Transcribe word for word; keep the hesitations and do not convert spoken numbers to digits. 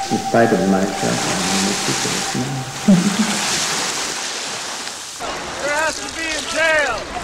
In spite of myself, I'm ridiculous. There has to be in jail.